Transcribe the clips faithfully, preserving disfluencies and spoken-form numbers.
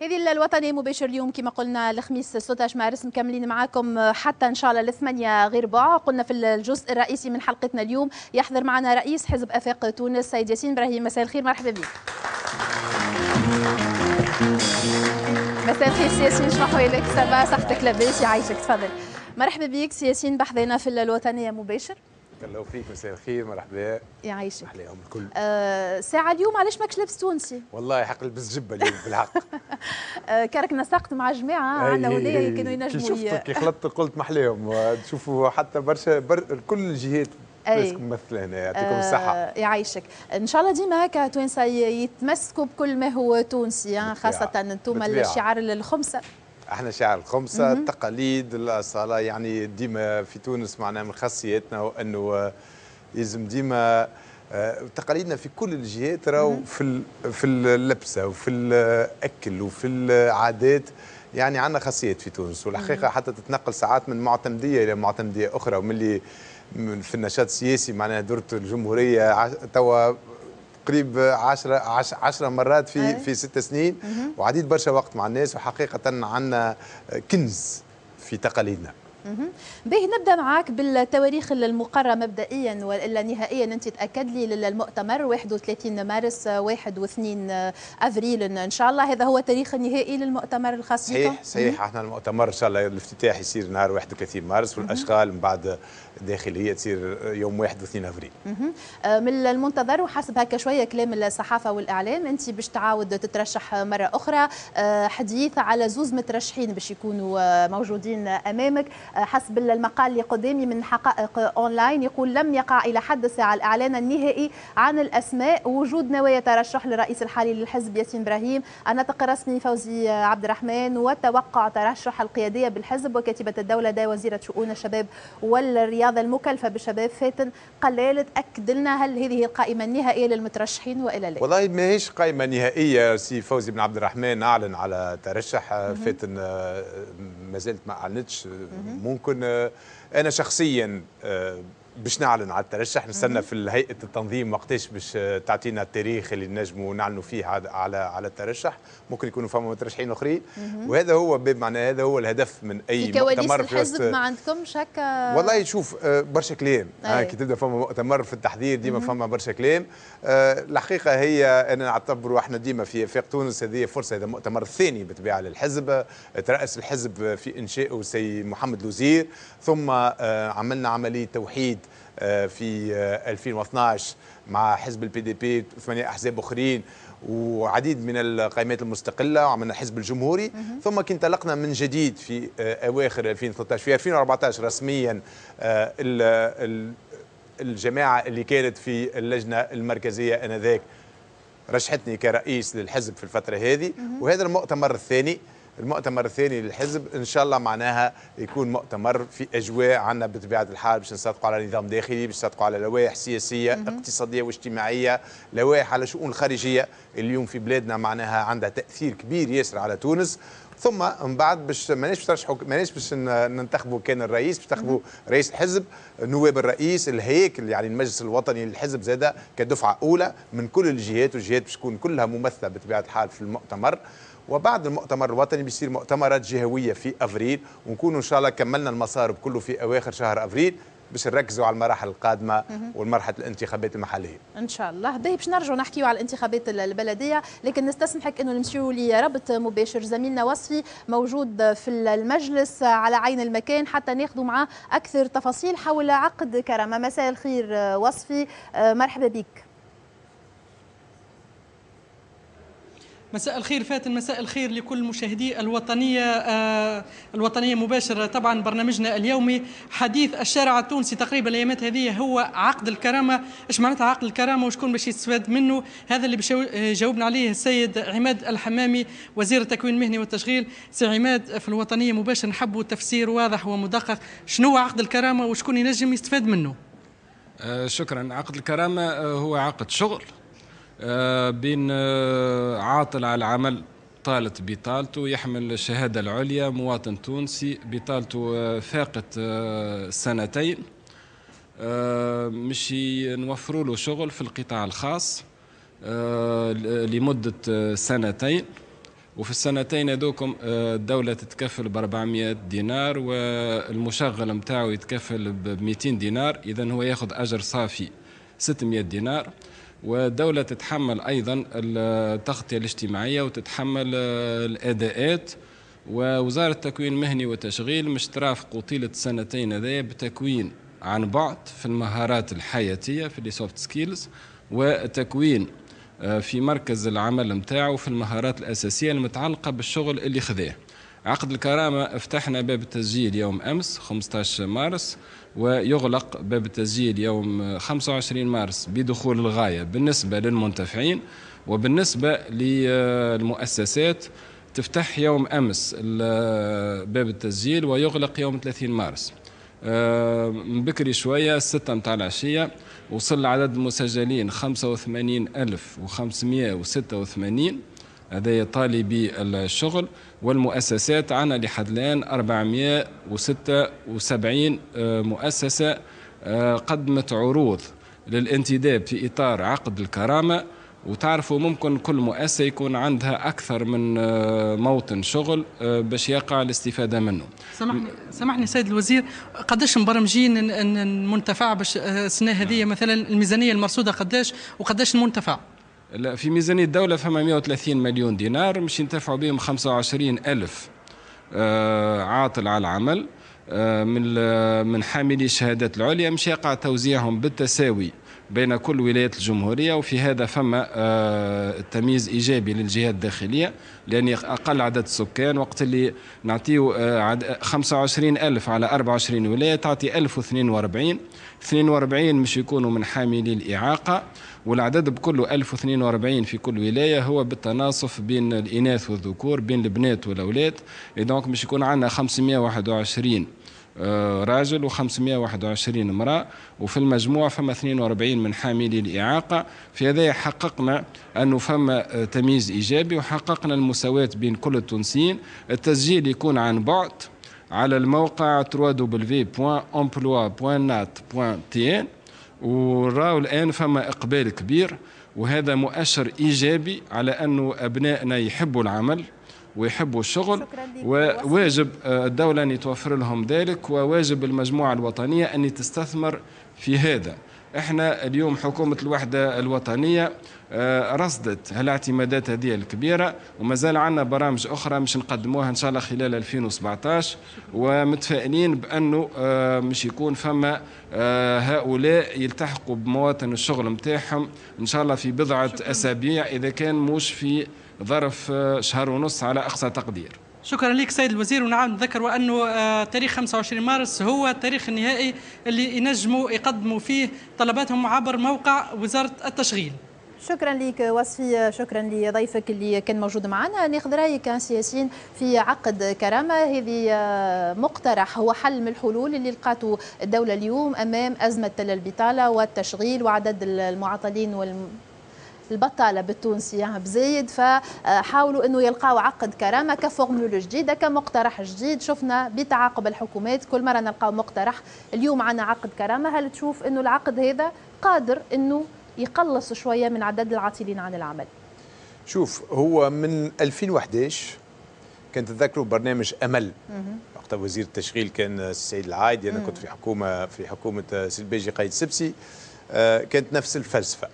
هذه الوطنية مباشر اليوم كما قلنا الخميس ستة عشر مارس مكملين معاكم حتى إن شاء الله لثمانية غير ربع. قلنا في الجزء الرئيسي من حلقتنا اليوم يحضر معنا رئيس حزب آفاق تونس سيد ياسين إبراهيم. مساء الخير، مرحبا بك. مساء الخير سي ياسين، شنو أحوالك؟ سافا صحتك لاباس؟ يعيشك، تفضل. مرحبا بك سي ياسين بحذنا في الوطنية مباشر. الله فيك، مساء الخير، مرحبا. يعيشك. احلاهم الكل. آه ساعة اليوم علاش ماكش لابس تونسي؟ والله حق لبس جبه اليوم بالحق. آه كارك نسقت مع جماعة عندنا ولية كانوا ينجموا. كي شفتك كي خلطت قلت محلاهم، تشوفوا حتى برشا بر... كل الجهات ناسكم ممثلة هنا، يعطيكم الصحة. آه يعيشك، ان شاء الله ديما هكا توانسة يتمسكوا بكل ما هو تونسي، خاصة انتم الشعار الخمسة. احنا شعار الخمسة، التقاليد، الأصالة، يعني ديما في تونس معناها من خاصيتنا وأنه يلزم ديما تقاليدنا في كل الجهات راهو في في اللبسة وفي الأكل وفي العادات، يعني عندنا خاصيات في تونس، والحقيقة حتى تتنقل ساعات من معتمدية إلى معتمدية أخرى، ومن اللي في النشاط السياسي معناها درت الجمهورية توا قريب عشرة عشرة مرات في أي. في ست سنين، وعديد برشا وقت مع الناس، وحقيقة عندنا كنز في تقاليدنا. باهي نبدا معاك بالتواريخ المقرره مبدئيا والا نهائيا. انت تاكد لي للمؤتمر واحد وثلاثين مارس واحد واثنين افريل ان شاء الله، هذا هو التاريخ النهائي للمؤتمر الخاص بكم؟ صحيح صحيح. احنا المؤتمر ان شاء الله الافتتاح يصير نهار واحد وثلاثين مارس، والاشغال من بعد الداخليه تصير يوم واحد واثنين افريل. من المنتظر وحسب هكا شويه كلام الصحافه والاعلام انت باش تعاود تترشح مره اخرى، حديث على زوز مترشحين باش يكونوا موجودين امامك. حسب المقال اللي قدامي من حقائق اونلاين يقول لم يقع الى حد الساعه الاعلان النهائي عن الاسماء، وجود نوايا ترشح للرئيس الحالي للحزب ياسين ابراهيم، الناطق الرسمي فوزي عبد الرحمن، وتوقع ترشح القياديه بالحزب وكاتبه الدوله دا وزيره شؤون الشباب والرياضه المكلفه بالشباب فاتن قلال. تاكد لنا هل هذه القائمه النهائيه للمترشحين والا لا؟ والله ماهيش قائمه نهائيه، سي فوزي بن عبد الرحمن اعلن على ترشح، فاتن ما زالت ما اعلنتش. ممكن انا شخصيا باش نعلن على الترشح، نستنى في هيئه التنظيم وقتاش باش تعطينا التاريخ اللي نجموا نعلنوا فيه على على الترشح. ممكن يكونوا فما مترشحين اخرين، وهذا هو بمعنى هذا هو الهدف من اي في كواليس مؤتمر الحزب. ما عندكمش هكا؟ والله شوف برشا كلام، كي تبدا فما مؤتمر في التحضير ديما فما برشا كلام. الحقيقه هي انا نعتبروا احنا ديما في آفاق تونس هذه فرصه، هذا المؤتمر الثاني بالطبيعه للحزب. ترأس الحزب في انشائه سي محمد لوزير، ثم عملنا عمليه توحيد في ألفين واثناش مع حزب البي دي بي وثمانية احزاب اخرين وعديد من القائمات المستقله، وعملنا حزب الجمهوري. ثم كي انطلقنا من جديد في اواخر ألفين وثلاثة عشر، في ألفين وأربعة عشر رسميا الجماعه اللي كانت في اللجنه المركزيه انذاك رشحتني كرئيس للحزب في الفتره هذه. وهذا المؤتمر الثاني المؤتمر الثاني للحزب ان شاء الله معناها يكون مؤتمر في اجواء عندنا بطبيعه الحال، باش نصدقوا على نظام داخلي، باش نصدقوا على لوائح سياسيه اقتصاديه واجتماعيه، لوائح على شؤون خارجيه اليوم في بلادنا معناها عندها تاثير كبير ياسر على تونس. ثم من بعد باش ماناش باش ترشحوا ماناش باش ننتخبوا كان الرئيس، باش تنتخبوا رئيس الحزب، نواب الرئيس، الهيكل يعني المجلس الوطني للحزب زاده كدفعه اولى من كل الجهات، والجهات باش تكون كلها ممثله بطبيعه الحال في المؤتمر. وبعد المؤتمر الوطني بيصير مؤتمرات جهويه في افريل، ونكونوا ان شاء الله كملنا المسار كله في اواخر شهر افريل باش نركزوا على المراحل القادمه والمرحله الانتخابات المحليه ان شاء الله. باهي باش نرجعوا نحكيوا على الانتخابات البلديه، لكن نستسمحك انه نمشيوا لربط مباشر. زميلنا وصفي موجود في المجلس على عين المكان حتى ناخذوا معاه اكثر تفاصيل حول عقد كرامه. مساء الخير وصفي، مرحبا بك. مساء الخير فاتن، مساء الخير لكل مشاهدي الوطنية آه الوطنية مباشرة. طبعا برنامجنا اليومي حديث الشارع التونسي تقريبا الايامات هذه هو عقد الكرامة. ايش معناتها عقد الكرامة وشكون باش يستفاد منه؟ هذا اللي باش يجاوبنا عليه السيد عماد الحمامي وزير التكوين المهني والتشغيل. سي عماد، في الوطنية مباشرة نحبوا تفسير واضح ومدقق، شنو هو عقد الكرامة وشكون ينجم يستفاد منه؟ آه شكرا. عقد الكرامة آه هو عقد شغل بين عاطل على العمل طالت بطالته، يحمل الشهادة العليا، مواطن تونسي بطالته فاقت سنتين، مش نوفروا له شغل في القطاع الخاص لمدة سنتين. وفي السنتين هذوكم الدولة تتكفل ب أربعمائة دينار والمشغل نتاعو يتكفل ب مئتين دينار، إذا هو ياخذ أجر صافي ستمائة دينار. والدولة تتحمل أيضا التغطية الاجتماعية وتتحمل الأداءات. ووزارة التكوين المهني والتشغيل مش ترافقوا طيلة السنتين هذيا بتكوين عن بعد في المهارات الحياتية في السوفت سكيلز، وتكوين في مركز العمل متاعه في المهارات الأساسية المتعلقة بالشغل اللي خذاه. عقد الكرامة افتحنا باب التسجيل يوم أمس خمسة عشر مارس، ويغلق باب التسجيل يوم خمسة وعشرين مارس بدخول الغاية بالنسبة للمنتفعين. وبالنسبة للمؤسسات تفتح يوم أمس باب التسجيل ويغلق يوم ثلاثين مارس. من بكري شوية الستة متاع العشية وصل عدد المسجلين خمسة وثمانين ألف وخمسمائة وستة وثمانين، هذا طالبي الشغل. والمؤسسات عنا لحد الآن أربعمائة وستة وسبعين مؤسسة قدمت عروض للانتداب في إطار عقد الكرامة. وتعرفوا ممكن كل مؤسسة يكون عندها أكثر من موطن شغل باش يقع الاستفادة منه. سامحني سامحني سيد الوزير، قداش مبرمجين المنتفع باش السنة هذه مثلا الميزانية المرصودة قداش وقداش المنتفع؟ لا، في ميزانية الدولة فما مئة وثلاثين مليون دينار مش ينتفعوا بهم خمسة وعشرين ألف عاطل على العمل من من حاملي الشهادات العليا، مش يقع توزيعهم بالتساوي بين كل ولايات الجمهورية. وفي هذا فما تمييز إيجابي للجهات الداخلية، لأن أقل عدد السكان وقت اللي نعطيه خمسة وعشرين ألف على أربعة وعشرين ولاية تعطي ألف واثنين وأربعين، اثنين وأربعين مش يكونوا من حاملي الإعاقة، والعدد بكله ألف واثنين وأربعين في كل ولاية هو بالتناصف بين الإناث والذكور، بين البنات والأولاد. إذن مش يكون عندنا خمسمائة وواحد وعشرين راجل وخمسمائة وواحد وعشرين امرأة، وفي المجموع فما اثنين وأربعين من حاملي الإعاقة. في هذا حققنا أنه فما تمييز إيجابي وحققنا المساواة بين كل التونسيين. التسجيل يكون عن بعد على الموقع دبليو دبليو دبليو دوت امبلوا دوت نات دوت تي ان، وراو الآن فما إقبال كبير، وهذا مؤشر إيجابي على أنه أبنائنا يحبوا العمل ويحبوا الشغل، وواجب الدولة أن يتوفر لهم ذلك، وواجب المجموعة الوطنية أن تستثمر في هذا. احنا اليوم حكومة الوحدة الوطنية رصدت هالاعتمادات هذه الكبيرة، وما زال عندنا برامج أخرى مش نقدموها إن شاء الله خلال ألفين وسبعة عشر، ومتفائلين بأنه مش يكون فما هؤلاء يلتحقوا بمواطن الشغل متاعهم إن شاء الله في بضعة أسابيع، إذا كان مش في ظرف شهر ونص على أقصى تقدير. شكرا لك سيد الوزير. ونعم نذكر وأنه تاريخ خمسة وعشرين مارس هو التاريخ النهائي اللي ينجموا يقدموا فيه طلباتهم عبر موقع وزارة التشغيل. شكرا لك وصفي، شكرا لضيفك اللي كان موجود معنا. ناخذ رايك سي ياسين في عقد كرامه. هذه مقترح هو حل من الحلول اللي لقاته الدوله اليوم امام ازمه البطاله والتشغيل وعدد المعطلين والم البطالة بالتونسي بزايد، فحاولوا أنه يلقاوا عقد كرامة كفورمول جديدة كمقترح جديد. شفنا بتعاقب الحكومات كل مرة نلقاو مقترح، اليوم عنا عقد كرامة. هل تشوف أنه العقد هذا قادر أنه يقلص شوية من عدد العاطلين عن العمل؟ شوف، هو من ألفين وأحد عشر كنت تذكروا برنامج أمل، وقت وزير التشغيل كان السيد العايدي، أنا كنت في حكومة في حكومة سي الباجي قايد سبسي. كانت نفس الفلسفة.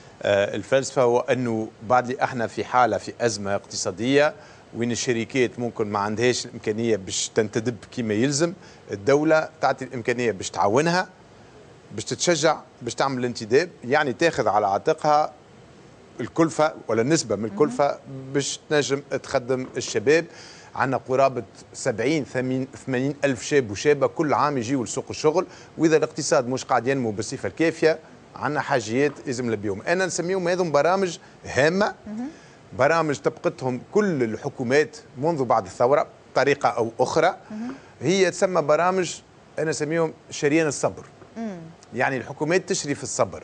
الفلسفة هو أنه بعد اللي احنا في حالة في أزمة اقتصادية وين الشركات ممكن ما عندهاش الإمكانية باش تنتدب كما يلزم، الدولة تعطي الإمكانية باش تعاونها، باش تتشجع باش تعمل الانتداب، يعني تاخذ على عاتقها الكلفة ولا نسبة من الكلفة باش تنجم تخدم الشباب. عندنا قرابة سبعين ثمانين ألف شاب وشابة كل عام يجيوا لسوق الشغل، وإذا الاقتصاد مش قاعد ينمو بالصفة الكافية عندنا حاجيات لازم نلبيهم. انا نسميهم هذم برامج هامه، برامج طبقتهم كل الحكومات منذ بعد الثوره بطريقه او اخرى. هي تسمى برامج انا نسميهم شريان الصبر، يعني الحكومات تشري في الصبر،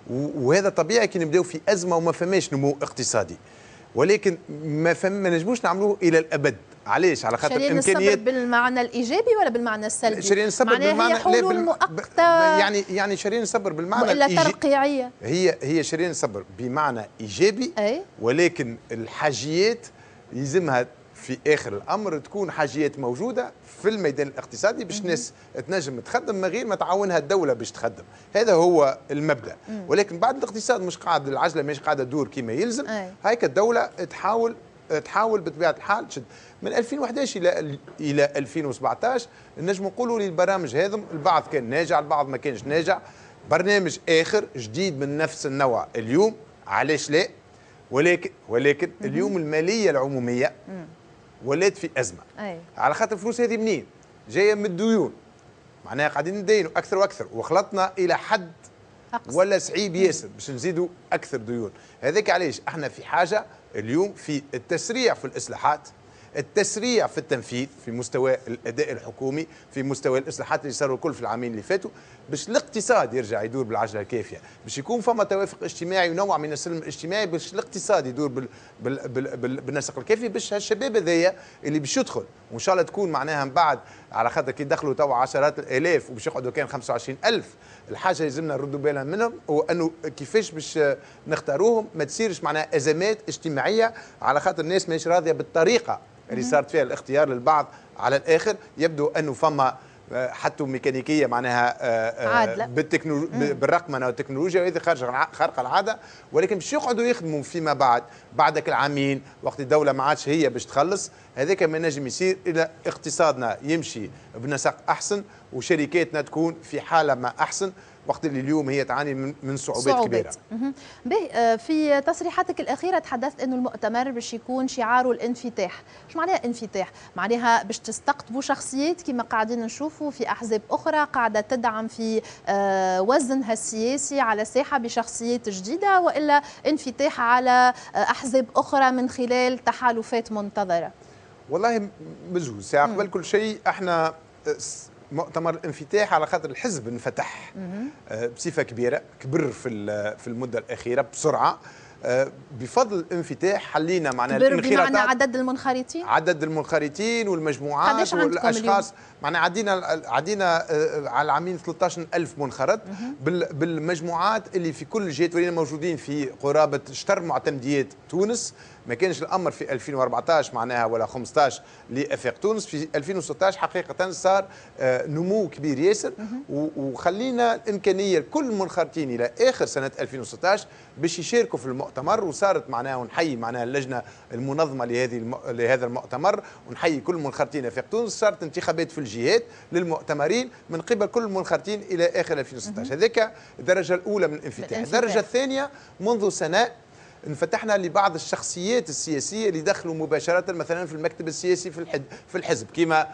وهذا طبيعي كي نبداو في ازمه وما فماش نمو اقتصادي، ولكن ما فهم ما نجموش نعملوه الى الابد. علاش؟ على خاطر شريان امكانيات. الصبر بالمعنى الايجابي ولا بالمعنى السلبي؟ شريان الصبر بالمعنى هي حلول بالم... مؤقته، يعني يعني شريان الصبر بالمعنى والا الإيجابي. ترقيعيه. هي هي شريان الصبر بمعنى ايجابي، أي؟ ولكن الحاجيات يلزمها في اخر الامر تكون حاجيات موجوده في الميدان الاقتصادي باش الناس تنجم تخدم من غير ما تعاونها الدوله باش تخدم. هذا هو المبدا. ولكن بعد الاقتصاد مش قاعد، العجله مش قاعده تدور كما يلزم. هيك الدوله تحاول تحاول بطبيعه الحال تشد. من ألفين وأحد عشر الى الى ألفين وسبعطاش نجم نقولوا البرامج هذم البعض كان ناجع البعض ما كانش ناجع. برنامج اخر جديد من نفس النوع اليوم، علاش لا؟ ولكن ولكن اليوم الماليه العموميه ولات في ازمه. أي. على خاطر الفلوس هذه منين؟ جايه من الديون. معناها قاعدين ندينوا اكثر واكثر وخلطنا الى حد أقصد. ولا صعيب ياسر باش نزيدوا اكثر ديون. هذاك علاش احنا في حاجه اليوم في التسريع في الاصلاحات، التسريع في التنفيذ في مستوى الاداء الحكومي، في مستوى الاصلاحات اللي صاروا الكل في العامين اللي فاتوا، باش الاقتصاد يرجع يدور بالعجله الكافيه، باش يكون فما توافق اجتماعي ونوع من السلم الاجتماعي، باش الاقتصاد يدور بال بال بال بال بالنسق الكافي، باش هالشباب هذايا اللي باش يدخل وان شاء الله تكون معناها من بعد على خاطر كي دخلوا توا عشرات الالاف وباش يقعدوا كان خمسة وعشرين ألف، الحاجه لازمنا نردوا بالنا منهم هو انه كيفاش باش نختاروهم ما تصيرش معناها ازمات اجتماعيه على خاطر الناس ماهيش راضيه بالطريقه اللي صارت فيها الاختيار للبعض على الاخر. يبدو انه فما حتى ميكانيكيه معناها عادله بالتكنولوجيا بالرقمنه والتكنولوجيا، وهذه خارجه خارقه العاده، ولكن باش يقعدوا يخدموا فيما بعد بعدك العامين وقت الدوله ما عادش هي باش تخلص. هذاك ما نجم يصير الى اقتصادنا يمشي بنسق احسن وشركاتنا تكون في حاله ما احسن وقت اللي اليوم هي تعاني من من صعوبات, صعوبات. كبيره. به في تصريحاتك الاخيره تحدثت انه المؤتمر باش يكون شعاره الانفتاح. شو معناها انفتاح؟ معناها باش تستقطبوا شخصيات كما قاعدين نشوفوا في احزاب اخرى قاعده تدعم في وزنها السياسي على ساحه بشخصيات جديده، والا انفتاح على احزاب اخرى من خلال تحالفات منتظره؟ والله بجوز قبل كل شيء احنا مؤتمر الانفتاح على خاطر الحزب انفتح بصفه كبيره، كبر في في المده الاخيره بسرعه بفضل الانفتاح. حلينا معناها الانخراطات، بمعنى عدد المنخرطين عدد المنخرطين والمجموعات والاشخاص. معناها عدينا عدينا على العامين ثلاثة عشر ألف منخرط بالمجموعات اللي في كل الجهات، ولينا موجودين في قرابه شطر معتمديات تونس. ما كانش الامر في ألفين وأربعطاش معناها ولا خمسطاش لافاق تونس. في ألفين وستطاش حقيقه صار نمو كبير ياسر، وخلينا الامكانيه لكل المنخرطين الى اخر سنه ألفين وستطاش باش يشاركوا في المؤتمر. وصارت معناها ونحيي معناها اللجنه المنظمه لهذه الم... لهذا المؤتمر، ونحيي كل منخرطين افاق تونس. صارت انتخابات في الجهات للمؤتمرين من قبل كل المنخرطين الى اخر ألفين وستطاش. هذاك الدرجه الاولى من الانفتاح. الدرجه الثانيه منذ سنه انفتحنا لبعض الشخصيات السياسيه اللي دخلوا مباشره مثلا في المكتب السياسي في الحد في الحزب، كما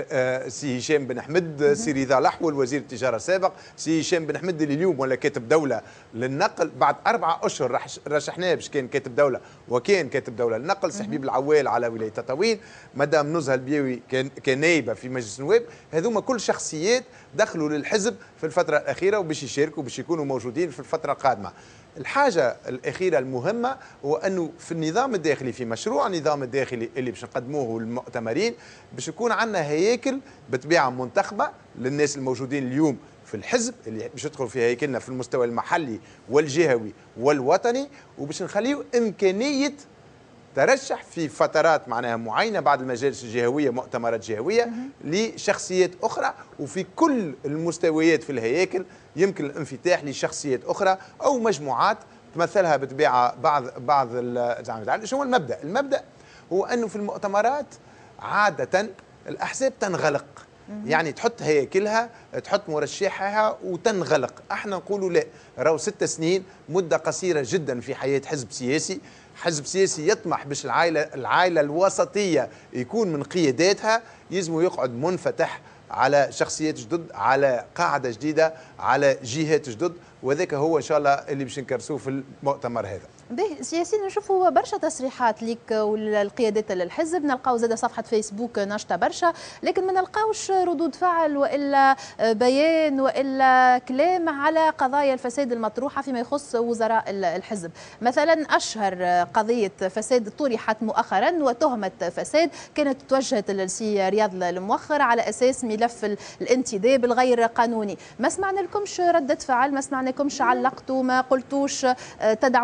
سي هشام بن حمد، سي رضا لحول وزير التجاره السابق، سي هشام بن حمد اللي اليوم ولا كاتب دوله للنقل، بعد اربع اشهر رشحناه باش كان كاتب دوله وكان كاتب دوله للنقل، سي حبيب العوال على ولايه تطاوين، مدام نزهه البيوي كان كان نائبه في مجلس النواب. هذوما كل شخصيات دخلوا للحزب في الفتره الاخيره وباش يشاركوا باش يكونوا موجودين في الفتره القادمه. الحاجة الأخيرة المهمة هو أنه في النظام الداخلي، في مشروع النظام الداخلي اللي باش نقدموه للمؤتمرين، باش يكون عندنا هياكل بطبيعة منتخبة للناس الموجودين اليوم في الحزب اللي باش يدخلوا في هيكلنا في المستوى المحلي والجهوي والوطني، وباش نخليو إمكانية ترشح في فترات معناها معينه بعد المجالس الجهويه مؤتمرات جهويه لشخصيات اخرى، وفي كل المستويات في الهياكل يمكن الانفتاح لشخصيات اخرى او مجموعات تمثلها بطبيعه بعض بعض الزعامات. شو هو المبدا؟ المبدا هو انه في المؤتمرات عاده الاحزاب تنغلق، يعني تحط هياكلها تحط مرشحها وتنغلق. احنا نقولوا لا، راهو ست سنين مده قصيره جدا في حياه حزب سياسي. حزب سياسي يطمح باش العائله العائله الوسطيه يكون من قياداتها يلزموا يقعد منفتح على شخصيات جدد، على قاعده جديده، على جهات جدد، وذاك هو ان شاء الله اللي باش نكرسوه في المؤتمر هذا. به سياسي نشوفوا برشا تصريحات ليك والقيادات للحزب، نلقاو زاد صفحه فيسبوك نشطه برشا، لكن ما نلقاوش ردود فعل والا بيان والا كلام على قضايا الفساد المطروحه فيما يخص وزراء الحزب. مثلا اشهر قضيه فساد طرحت مؤخرا وتهمه فساد كانت توجهت للسي رياض الموخر على اساس ملف الانتداب الغير قانوني. ما سمعنا لكمش رده فعل، ما سمعنا لكمش علقتوا، ما قلتوش تدعموا الوزير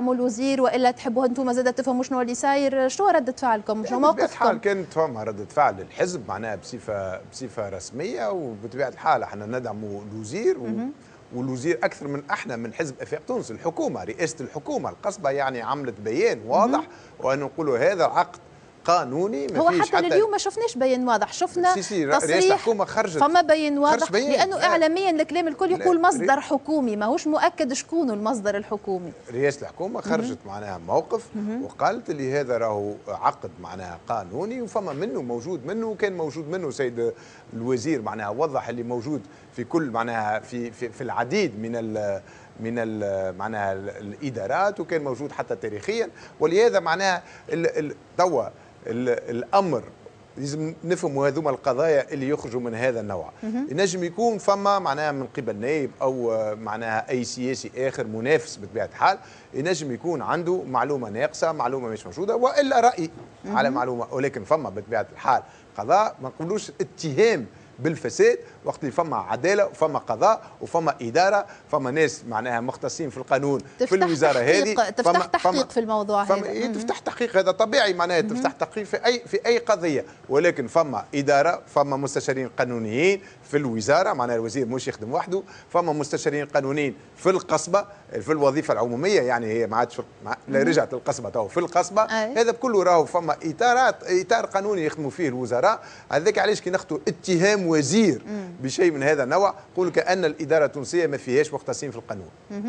صاير والا تحبوا انتم زاد تفهموا شنو اللي صاير؟ شنو ردة فعلكم؟ شنو موقفكم؟ بطبيعة الحال كانت فما ردة فعل الحزب معناها بصفة بصفة رسمية، وبطبيعة الحال احنا ندعموا الوزير و... والوزير اكثر من احنا من حزب افاق تونس، الحكومة رئاسة الحكومة القصبة يعني عملت بيان واضح، وان نقولوا هذا عقد قانوني. ما هو فيش حتى, حتى اليوم ما شفناش بيان واضح، شفنا سي سي تصريح الحكومه خرجت فما بيان واضح بيان. لانه لا. اعلاميا الكلام الكل يقول مصدر حكومي، ماهوش مؤكد شكون المصدر الحكومي. رئاسه الحكومه خرجت معناها موقف وقالت اللي هذا راهو عقد معناها قانوني وفما منه موجود منه، وكان موجود منه سيد الوزير معناها وضح اللي موجود في كل معناها في في, في العديد من ال من ال معناها الادارات، وكان موجود حتى تاريخيا، ولهذا معناها توا الامر لازم نفهموا هذوما القضايا اللي يخرجوا من هذا النوع. ينجم يكون فما معناها من قبل نائب او معناها اي سياسي اخر منافس بطبيعه الحال، ينجم يكون عنده معلومه ناقصه، معلومه مش موجوده، والا راي على معلومه، ولكن فما بطبيعه الحال قضاء ما نقولوش اتهام بالفساد وقت اللي فما عداله وفما قضاء وفما اداره، فما ناس معناها مختصين في القانون في الوزاره هذه، تفتح تحقيق في الموضوع هذا. إيه تفتح تحقيق، هذا طبيعي معناها تفتح تحقيق في اي في اي قضيه، ولكن فما اداره، فما مستشارين قانونيين في الوزاره، معناها الوزير مش يخدم وحده، فما مستشارين قانونيين في القصبه في الوظيفه العموميه، يعني هي ما عادش لا رجعت القصبه تو في القصبه. هذا كله راهو فما اطارات اطار قانوني يخدموا فيه الوزراء، هذاك علاش كي ناخذوا اتهام وزير بشيء من هذا النوع قول كأن الإدارة التونسية ما فيهاش مختصين في القانون.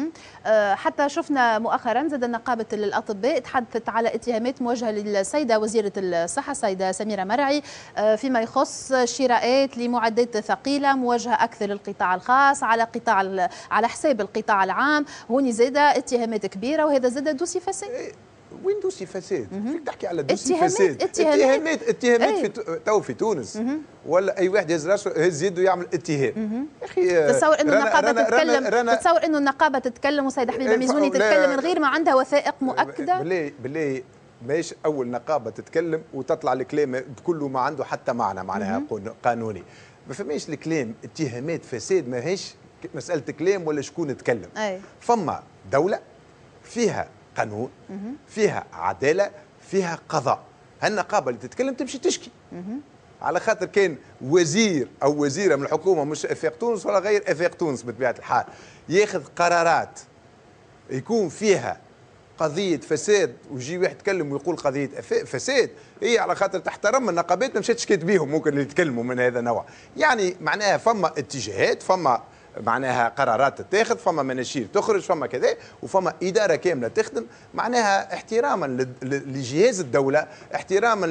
أه حتى شفنا مؤخرا زاد نقابة الأطباء تحدثت على اتهامات موجهة للسيدة وزيرة الصحة السيدة سميرة مرعي أه فيما يخص شراءات لمعدات ثقيلة موجهة أكثر للقطاع الخاص على قطاع على حساب القطاع العام، هوني زاد اتهامات كبيرة، وهذا زاد دوسي فساد. وين دوسي فساد؟ فيك تحكي على دوسي اتهامات فساد؟ اتهامات اتهامات في تو في تونس مم. ولا اي واحد يهز راسه يهز يده يعمل اتهام. يا اخي تصور انه النقابه تتكلم رنا تتصور انه النقابه تتكلم وسيده حبيبه ميزوني تتكلم من غير ما عندها وثائق مؤكده؟ بالله بالله ماهيش اول نقابه تتكلم وتطلع الكلام بكل ما عنده حتى معنى معناها قانوني. ما فماش الكلام اتهامات فساد، ماهيش مساله كلام ولا شكون تكلم. أي. فما دوله فيها قانون، فيها عداله، فيها قضاء. هالنقابه اللي تتكلم تمشي تشكي على خاطر كان وزير او وزيره من الحكومه مش افاق تونس ولا غير افاق تونس بطبيعه الحال ياخذ قرارات يكون فيها قضيه فساد، ويجي واحد يتكلم ويقول قضيه فساد، هي على خاطر تحترم النقابات مشات شكيت بيهم ممكن اللي يتكلموا من هذا النوع. يعني معناها فما اتجاهات، فما معناها قرارات تتاخذ، فما مناشير تخرج، فما كذا، وفما اداره كامله تخدم، معناها احتراما لجهاز الدوله، احتراما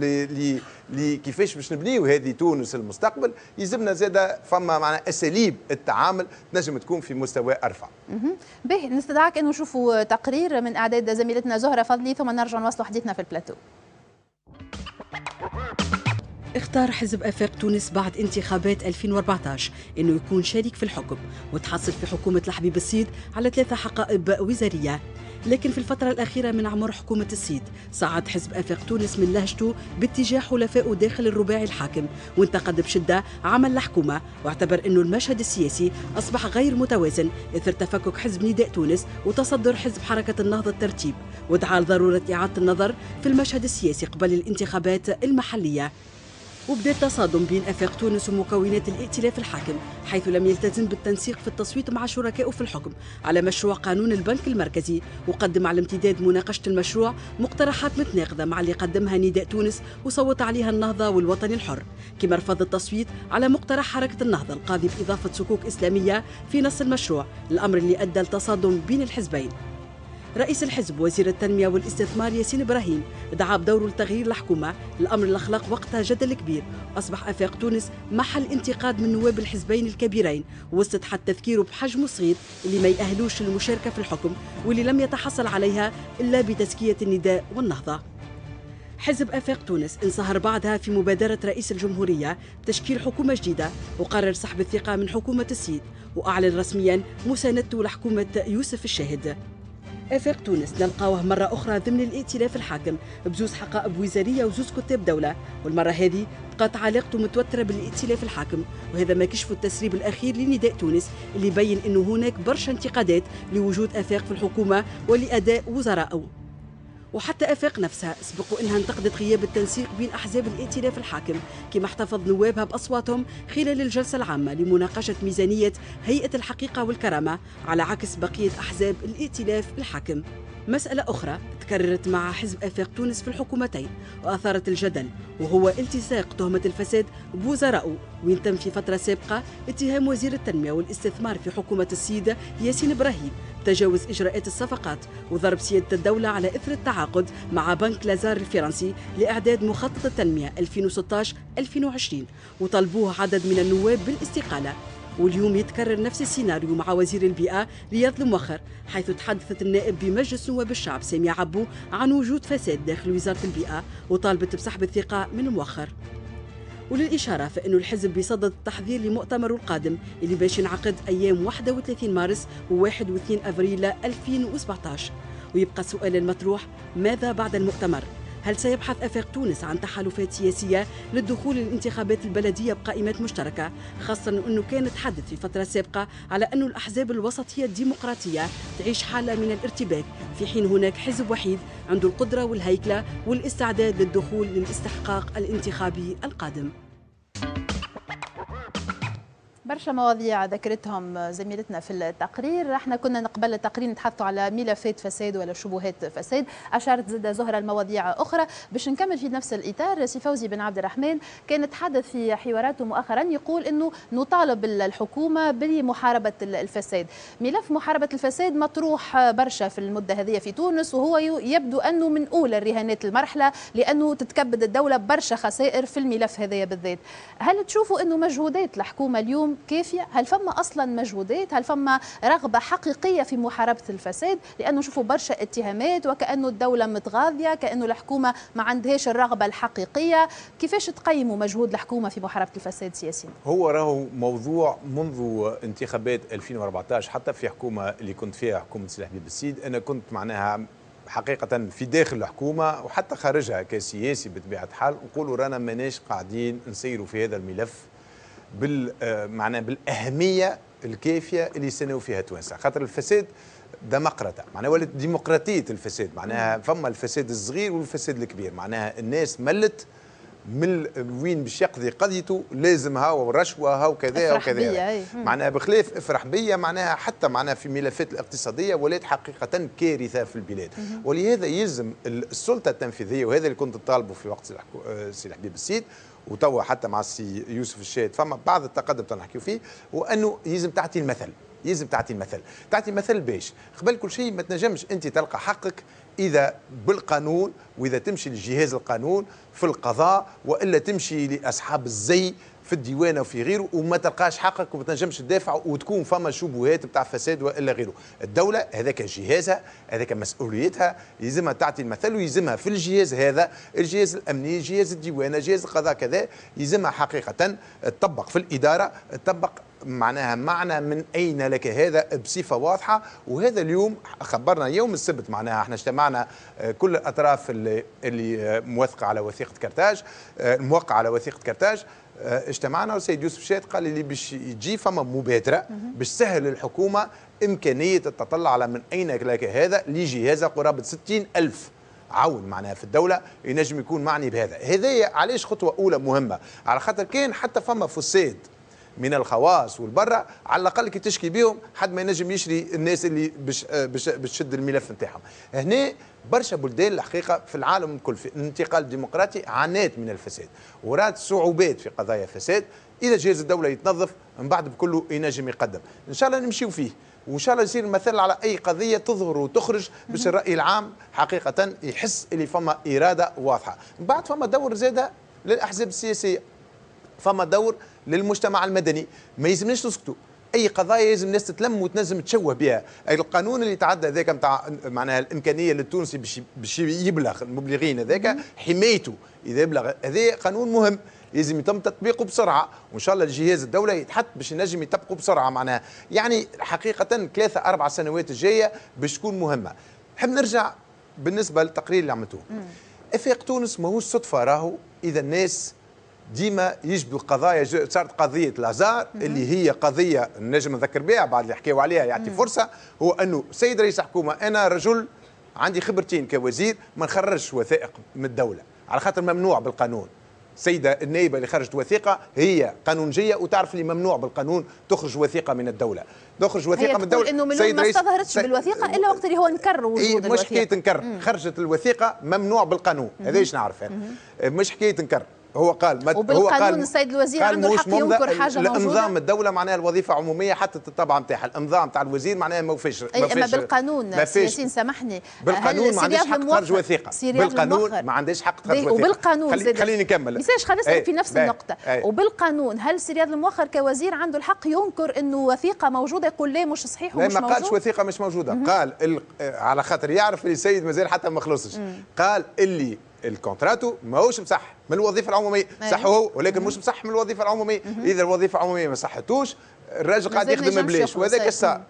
لكيفاش باش نبنيو هذه تونس المستقبل، يلزمنا زاده فما معناها اساليب التعامل تنجم تكون في مستوى ارفع. باهي نستدعك انه نشوفوا تقرير من اعداد زميلتنا زهره فضلي ثم نرجع نواصلوا حديثنا في البلاتو. اختار حزب افاق تونس بعد انتخابات ألفين وأربعة عشر انه يكون شريك في الحكم وتحصل في حكومه الحبيب السيد على ثلاثه حقائب وزاريه، لكن في الفترة الأخيرة من عمر حكومة السيد صعد حزب افاق تونس من لهجته باتجاه حلفائه داخل الرباعي الحاكم، وانتقد بشدة عمل الحكومة، واعتبر أنه المشهد السياسي أصبح غير متوازن إثر تفكك حزب نداء تونس وتصدر حزب حركة النهضة الترتيب، ودعا لضرورة إعادة النظر في المشهد السياسي قبل الانتخابات المحلية. وبدأ تصادم بين افاق تونس ومكونات الائتلاف الحاكم، حيث لم يلتزم بالتنسيق في التصويت مع شركائه في الحكم على مشروع قانون البنك المركزي، وقدم على امتداد مناقشة المشروع مقترحات متناقضة مع اللي قدمها نداء تونس وصوت عليها النهضة والوطن الحر، كما رفض التصويت على مقترح حركة النهضة القاضي بإضافة صكوك إسلامية في نص المشروع، الأمر اللي أدى لتصادم بين الحزبين. رئيس الحزب وزير التنمية والاستثمار ياسين إبراهيم دعا بدوره لتغيير الحكومة، الأمر اللي خلق وقتها جدل كبير، وأصبح افاق تونس محل انتقاد من نواب الحزبين الكبيرين، وسط حتى تذكيره بحجمه الصغير اللي ما يأهلوش للمشاركة في الحكم واللي لم يتحصل عليها إلا بتزكية النداء والنهضة. حزب افاق تونس انصهر بعدها في مبادرة رئيس الجمهورية بتشكيل حكومة جديدة، وقرر سحب الثقة من حكومة السيد، وأعلن رسميا مساندته لحكومة يوسف الشاهد. آفاق تونس نلقاوه مرة أخرى ضمن الائتلاف الحاكم بزوز حقائب وزارية وزوز كتاب دولة، والمرة هذه بقات علاقته متوترة بالائتلاف الحاكم، وهذا ما كشف التسريب الأخير لنداء تونس اللي يبين أنه هناك برشا انتقادات لوجود آفاق في الحكومة ولأداء وزرائه. وحتى آفاق نفسها سبق أنها انتقدت غياب التنسيق بين أحزاب الائتلاف الحاكم كما احتفظ نوابها بأصواتهم خلال الجلسة العامة لمناقشة ميزانية هيئة الحقيقة والكرامة على عكس بقية أحزاب الائتلاف الحاكم. مسألة أخرى تكررت مع حزب آفاق تونس في الحكومتين وأثارت الجدل، وهو التصاق تهمة الفساد بوزرائه، وين تم في فترة سابقة اتهام وزير التنمية والاستثمار في حكومة السيد ياسين إبراهيم تجاوز إجراءات الصفقات وضرب سيادة الدولة على إثر التعاقد مع بنك لازار الفرنسي لإعداد مخطط التنمية ألفين وستة عشر ألفين وعشرين، وطالبوه عدد من النواب بالاستقالة. واليوم يتكرر نفس السيناريو مع وزير البيئة رياض الموخر، حيث تحدثت النائب بمجلس نواب الشعب سامية عبو عن وجود فساد داخل وزارة البيئة وطالبت بسحب الثقة من الموخر. وللإشارة فإنه الحزب بصدد التحضير لمؤتمره القادم اللي باش ينعقد أيام واحد وثلاثين مارس وواحد واثنين أفريل ألفين وسبعة عشر. ويبقى السؤال المطروح: ماذا بعد المؤتمر؟ هل سيبحث آفاق تونس عن تحالفات سياسية للدخول للانتخابات البلدية بقائمات مشتركة، خاصة أنه كان تحدث في فترة سابقة على أن الأحزاب الوسطية الديمقراطية تعيش حالة من الارتباك، في حين هناك حزب وحيد عنده القدرة والهيكلة والاستعداد للدخول للاستحقاق الانتخابي القادم. برشا مواضيع ذكرتهم زميلتنا في التقرير. احنا كنا قبل التقرير نتحدثوا على ملفات فساد ولا شبهات فساد، اشارت زاد زهره المواضيع اخرى. باش نكمل في نفس الاطار، سي فوزي بن عبد الرحمن كان تحدث في حواراته مؤخرا يقول انه نطالب الحكومه بمحاربه الفساد. ملف محاربه الفساد مطروح برشا في المده هذه في تونس، وهو يبدو انه من اولى الرهانات المرحله، لانه تتكبد الدوله برشا خسائر في الملف هذايا بالذات. هل تشوفوا انه مجهودات الحكومه اليوم كافية؟ هل فما أصلا مجهودات؟ هل فما رغبة حقيقية في محاربة الفساد؟ لأنه نشوفوا برشا اتهامات وكأنه الدولة متغاضية، كأنه الحكومة ما عندهاش الرغبة الحقيقية. كيفاش تقيموا مجهود الحكومة في محاربة الفساد سياسيا؟ هو راهو موضوع منذ انتخابات ألفين وأربعة عشر، حتى في حكومة اللي كنت فيها حكومة سي الحبيب السيد، أنا كنت معناها حقيقة في داخل الحكومة وحتى خارجها كسياسي بطبيعة الحال نقولوا رانا ماناش قاعدين نسيروا في هذا الملف بال معناها بالاهميه الكافيه اللي يستناو فيها توانسه، خاطر الفساد ديمقراطيه، معناها ولات ديمقراطيه الفساد، معناها فما الفساد الصغير والفساد الكبير، معناها الناس ملت من وين باش يقضي قضيته لازم هاو ورشوه هاو كذا وكذا، معناها بخلاف افرح بيا، معناها حتى معناها في ملفات الاقتصاديه ولات حقيقه كارثه في البلاد. ولهذا يلزم السلطه التنفيذيه، وهذا اللي كنت نطالبه في وقت سي الحبيب السيد وتوا حتى مع السي يوسف الشاهد، فما بعض التقدم تنحكيو فيه، وانه يلزم تعطي المثل، يلزم تعطي المثل، تعطي مثل باش قبل كل شيء ما تنجمش انت تلقى حقك اذا بالقانون، واذا تمشي لجهاز القانون في القضاء، والا تمشي لاصحاب الزي في الديوانه وفي غيره وما تلقاش حقك وما تنجمش تدافع، وتكون فما شبهات بتاع فساد والا غيره. الدوله هذاك جهازها، هذاك مسؤوليتها، يلزمها تعطي المثل، ويلزمها في الجهاز هذا، الجهاز الامني، جهاز الديوانه، جهاز القضاء كذا، يلزمها حقيقه تطبق في الاداره، تطبق معناها معنى من أين لك هذا بصفة واضحة. وهذا اليوم خبرنا يوم السبت، معناها احنا اجتمعنا كل الأطراف اللي, اللي موثقة على وثيقة كرتاج، الموقع على وثيقة كرتاج، اجتمعنا والسيد يوسف الشاهد قال لي باش يجي فما مبادرة باش تسهل للحكومة إمكانية التطلع على من أين لك هذا لجهاز قرابة ستين ألف عون معناها في الدولة ينجم يكون معني بهذا. هذه علاش خطوة أولى مهمة، على خاطر كان حتى فما فساد من الخواص والبرة على الاقل كي تشكي بهم حد ما ينجم يشري الناس اللي باش باش تشد الملف نتاعهم. هنا برشا بلدان الحقيقه في العالم الكل في الانتقال الديمقراطي عانات من الفساد ورات صعوبات في قضايا الفساد. اذا جهاز الدوله يتنظف من بعد بكله ينجم يقدم، ان شاء الله نمشيو فيه، وان شاء الله يصير مثل على اي قضيه تظهر وتخرج باش الراي العام حقيقه يحس اللي فما اراده واضحه. من بعد فما دور زاده للاحزاب السياسيه، فما دور للمجتمع المدني، ما يلزمناش نسكتوا. اي قضايا لازم الناس تتلم وتنجم تشوه بها. القانون اللي تعدى ذاك نتاع معناها الامكانيه للتونسي باش باش يبلغ المبلغين هذاك حمايته اذا يبلغ، هذا قانون مهم لازم يتم تطبيقه بسرعه، وان شاء الله الجهاز الدوله يتحط باش ينجم يطبقه بسرعه. معناها يعني حقيقه ثلاثه اربع سنوات الجايه باش تكون مهمه. نحب نرجع بالنسبه للتقرير اللي عملتوه. افاق تونس ماهوش صدفه راهو اذا الناس ديما يجبدوا قضايا. صارت قضيه لازار اللي هي قضيه نجم نذكر بها بعد اللي حكيوا عليها يعطي فرصه، هو انه سيد رئيس الحكومه انا رجل عندي خبرتين كوزير ما نخرجش وثائق من الدوله على خاطر ممنوع بالقانون. السيده النائبه اللي خرجت وثيقه هي قانونجيه وتعرف اللي ممنوع بالقانون تخرج وثيقه من الدوله، تخرج وثيقه من الدوله. انه من ما استظهرتش بالوثيقه الا وقت اللي هو نكر وجود إيه الوثيقه. مش حكايه نكر، خرجت الوثيقه ممنوع بالقانون، هذا ايش نعرف يعني. مش حكايه نكر، هو قال ما وبالقانون هو قال السيد الوزير عنده الحق ينكر حاجه موجوده. الانظام الدوله معناها الوظيفه عموميه حتى الطبعه نتاعها، الانظام تاع الوزير معناها ما فيش. اي اما بالقانون ياسين سامحني، بالقانون ما عندهاش حق تخرج وثيقه، بالقانون ما عندهاش حق تخرج وثيقه. وبالقانون خلي خليني نكمل مش خلينا نسال في نفس النقطه. أي. وبالقانون هل سي رياض الموخر كوزير عنده الحق ينكر انه وثيقه موجوده يقول لا مش صحيح ومش موجود؟ ما قالش وثيقه مش موجوده، مم. قال ال... على خاطر يعرف اللي السيد مازال حتى ما خلصش، قال اللي الكونتراتو ماهوش مصح من الوظيفه العموميه، صح هو ولكن مش مصح من الوظيفه العموميه، اذا الوظيفه العموميه ما صحتوش الراجل قاعد يخدم ببلاش وهذاك الصار.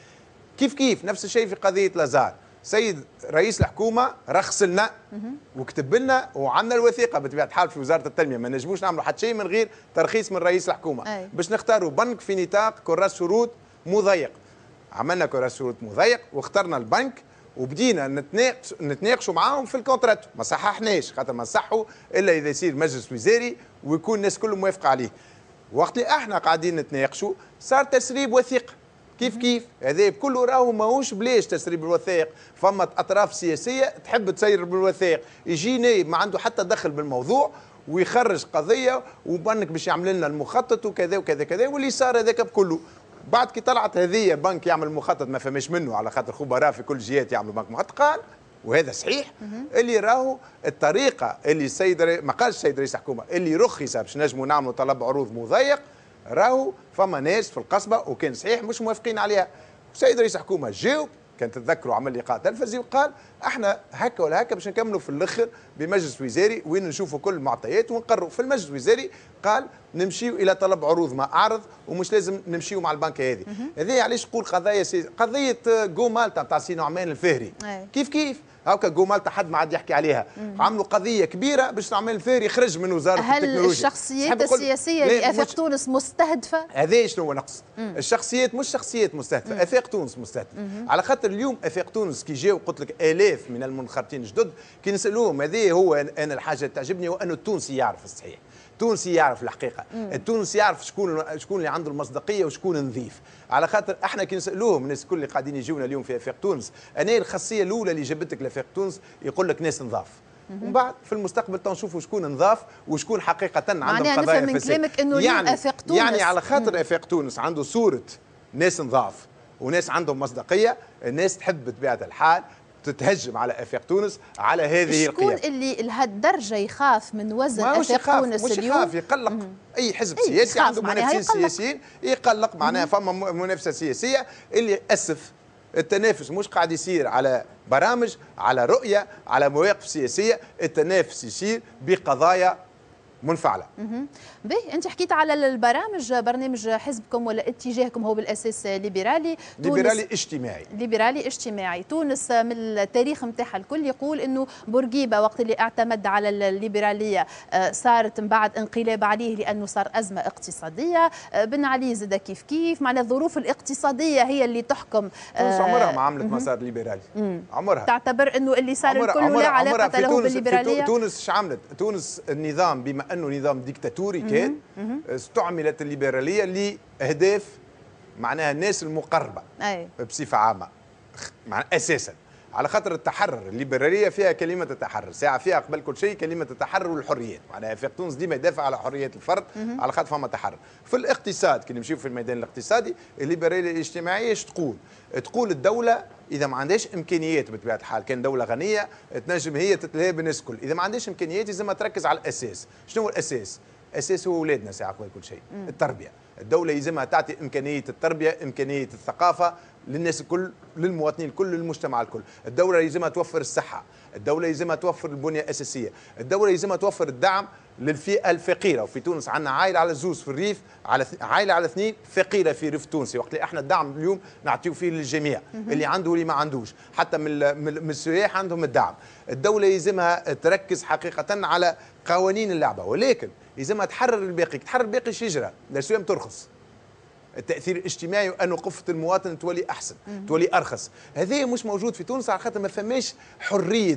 كيف كيف نفس الشيء في قضيه لازار، سيد رئيس الحكومه رخص لنا وكتب لنا وعندنا الوثيقه بطبيعه الحال في وزاره التنميه، ما نجموش نعملوا حتى شيء من غير ترخيص من رئيس الحكومه. أي. باش نختاروا بنك في نطاق كراس شروط مضيق، عملنا كراس شروط مضيق واخترنا البنك وبدينا نتناقش نتناقشوا معاهم في الكونترات، ما صححناش خاطر ما نصحوا الا اذا يصير مجلس وزاري ويكون الناس كلهم موافقه عليه. وقت اللي احنا قاعدين نتناقشوا صار تسريب وثيقه. كيف كيف هذا كله راهو ماهوش بلاش تسريب الوثائق، فما اطراف سياسيه تحب تسير بالوثائق، يجي نايب ما عنده حتى دخل بالموضوع ويخرج قضيه وبنك باش يعمل لنا المخطط وكذا وكذا كذا، واللي صار هذاك بكله. بعد كي طلعت هذه بنك يعمل مخطط ما فماش منه على خاطر خبراء في كل الجهات يعملوا بنك مخطط، قال وهذا صحيح اللي راهو الطريقه اللي السيد ما قالش السيد رئيس الحكومه اللي رخص باش نجموا نعملوا طلب عروض مضيق، راهو فما ناس في القصبه وكان صحيح مش موافقين عليها. السيد رئيس الحكومه جاوب، كان تتذكروا عمل لقاء تلفزي وقال احنا هكا ولا هكا باش نكملوا في الاخر بمجلس وزاري وين نشوفوا كل المعطيات ونقرروا. في المجلس الوزاري قال نمشيو الى طلب عروض ما اعرض ومش لازم نمشيو مع البنكه هذه. هذه علاش نقول قضايا سي... قضيه جو مالطا نتاع سي نعمان الفهري. أي. كيف كيف هاكا جو مالطا حد ما عاد يحكي عليها، مم. عملوا قضيه كبيره باش نعمان الفهري يخرج من وزاره هل التكنولوجيا. هل الشخصيات السياسيه اللي افاق تونس مستهدفه؟ هذا شنو هو نقص؟ الشخصيات مش شخصيات مستهدفه، افاق تونس مستهدفه، على خاطر اليوم افاق تونس كي جاوا قلت لك الاف من المنخرطين جدد كي نسالوهم هذه هو انا الحاجه اللي تعجبني هو انه التونسي يعرف الصحيح، التونسي يعرف الحقيقه، التونسي يعرف شكون شكون اللي عنده المصداقيه وشكون نظيف، على خاطر احنا كي نسالوهم الناس الكل اللي قاعدين يجونا اليوم في افاق تونس، انا الخاصيه الاولى اللي جبتك لافاق تونس يقول لك ناس نظاف. ومن بعد في المستقبل تنشوفوا شكون نظاف وشكون حقيقه عندهم قضايا نفهم من كلامك انه يعني افاق تونس يعني على خاطر افاق تونس عنده صوره ناس نظاف وناس عندهم مصداقيه، الناس تحب بطبيعه الحال تتهجم على افاق تونس على هذه القيم. شكون اللي لهالدرجه يخاف من وزن افاق تونس مش اليوم؟ مش يخاف، يقلق. مم. اي حزب أي سياسي عنده منافسين سياسيين يقلق، معناها فما منافسه سياسيه اللي اسف التنافس مش قاعد يصير على برامج، على رؤيه، على مواقف سياسيه، التنافس يصير بقضايا منفعله. باهي انت حكيت على البرامج، برنامج حزبكم ولا اتجاهكم هو بالاساس ليبرالي ليبرالي اجتماعي ليبرالي اجتماعي. تونس من التاريخ نتاعها الكل يقول انه بورقيبه وقت اللي اعتمد على الليبراليه صارت من بعد انقلاب عليه لانه صار ازمه اقتصاديه. بن علي زاد كيف كيف، معنى الظروف الاقتصاديه هي اللي تحكم. تونس عمرها ما عملت مسار ليبرالي، عمرها. تعتبر انه اللي صار الكل لا علاقه له بالليبراليه؟ تونس ايش عملت؟ تونس النظام بما انه نظام ديكتاتوري كان استعملت الليبراليه لاهداف معناها الناس المقربه أي. بصفه عامه معناها اساسا على خاطر التحرر، الليبراليه فيها كلمه التحرر، ساعه فيها قبل كل شيء كلمه التحرر والحريات، معناها في تونس ديما يدافع على حريات الفرد على خاطر فما تحرر. في الاقتصاد كي نمشيو في الميدان الاقتصادي الليبراليه الاجتماعيه ايش تقول؟ تقول الدوله اذا ما عندهاش امكانيات بطبيعه الحال، كان دوله غنيه تنجم هي تتلهى بالناس الكل، اذا ما عندهاش امكانيات لازم تركز على الاساس. شنو هو الاساس؟ الاساس هو اولادنا ساعه قبل كل شيء، التربيه. الدوله يلزمها تعطي امكانيه التربيه، امكانيه الثقافه للناس الكل، للمواطنين الكل، للمجتمع الكل. الدوله يلزمها توفر الصحه، الدوله يلزمها توفر البنيه الاساسيه، الدوله يلزمها توفر الدعم للفئه الفقيره. وفي تونس عندنا عائله على زوز في الريف، على عائله على اثنين فقيره في الريف التونسي، وقت اللي احنا الدعم اليوم نعطيو فيه للجميع، اللي عنده واللي ما عندوش، حتى من من السياح عندهم الدعم. الدوله يلزمها تركز حقيقه على قوانين اللعبه، ولكن يلزمها تحرر الباقي. تحرر الباقي شو يجرى؟ الاسواق ترخص، التاثير الاجتماعي وانه قفه المواطن تولي احسن، تولي ارخص. هذا مش موجود في تونس، على خاطر ما فماش حريه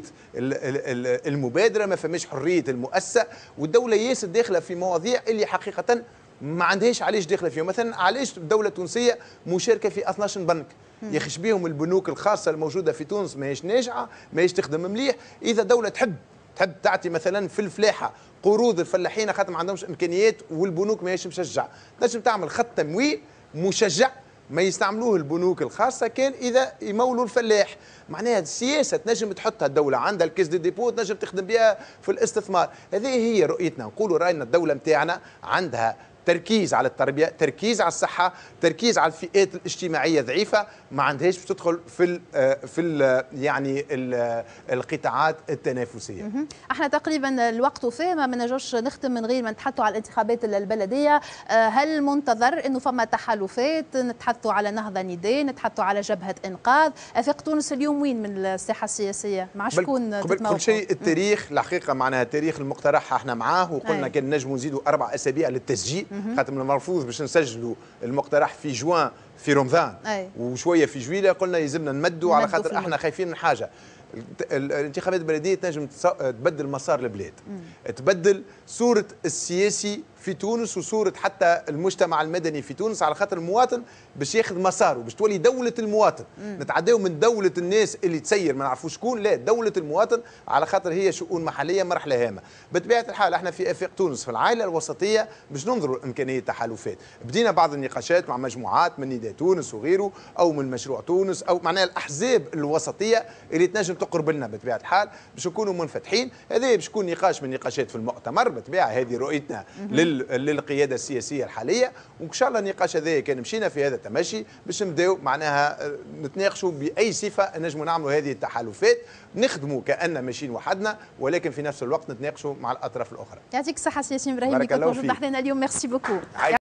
المبادره، ما فماش حريه المؤسسه، والدوله ياسر داخله في مواضيع اللي حقيقه ما عندهاش علاش داخله فيهم. مثلا علاش الدوله التونسيه مشاركه في اثناش بنك؟ يا اخي بهم البنوك الخاصه الموجوده في تونس ماهيش ناجعه، ماهيش تخدم مليح. اذا دوله تحب تحب تعطي مثلا في الفلاحه قروض الفلاحين خاطر ما عندهمش امكانيات والبنوك ماهيش مشجعه، تنجم تعمل خط تمويل مشجع ما يستعملوه البنوك الخاصه كان اذا يمولوا الفلاح. معناها السياسه تنجم تحطها الدوله، عندها الكيس دي ديبو تنجم تخدم بها في الاستثمار. هذه هي رؤيتنا، نقولوا راينا الدوله نتاعنا عندها تركيز على التربيه، تركيز على الصحه، تركيز على الفئات الاجتماعيه ضعيفه، ما عندهاش باش تدخل في ال في ال يعني ال القطاعات التنافسيه. احنا تقريبا الوقت وفاه، ما نجوش نختم من غير ما نتحدثوا على الانتخابات البلديه. هل منتظر انه فما تحالفات، نتحدثوا على نهضه نداء، نتحدثوا على جبهه انقاذ؟ افاق تونس اليوم وين من الساحه السياسيه؟ مع شكون تتموقفوا؟ كل شيء التاريخ الحقيقه معناها التاريخ المقترح احنا معاه، وقلنا كان نجموا نزيدوا اربع اسابيع للتسجيل، خاطر من المرفوض باش نسجلوا المقترح في جوان في رمضان أي. وشويه في جويله، قلنا يلزمنا نمدوا على خاطر احنا خايفين من حاجه. الانتخابات البلديه تنجم تبدل مسار البلاد، مم. تبدل صوره السياسي في تونس وصوره حتى المجتمع المدني في تونس، على خاطر المواطن باش ياخذ مساره، باش تولي دوله المواطن. مم. نتعداو من دوله الناس اللي تسير ما نعرفوش شكون، لا، دوله المواطن، على خاطر هي شؤون محليه مرحله هامه. بطبيعه الحال احنا في افاق تونس في العائله الوسطيه باش ننظروا امكانيه تحالفات. بدينا بعض النقاشات مع مجموعات من نداء تونس وغيره، او من مشروع تونس، او معناها الاحزاب الوسطيه اللي تنجم تقرب لنا بطبيعه الحال، باش نكونوا منفتحين. هذا باش يكون نقاش من نقاشات في المؤتمر، بالطبيعه هذه رؤيتنا لل للقياده السياسيه الحاليه، وان شاء الله النقاش هذا كان مشينا في هذا التمشي باش نبداو معناها نتناقشوا باي صفه نجموا نعملوا هذه التحالفات، نخدموا كأننا ماشيين وحدنا، ولكن في نفس الوقت نتناقشوا مع الاطراف الاخرى. يعطيك الصحه سي ياسين ابراهيم، اللي كنت موجود معنا اليوم. ميرسي بوكو.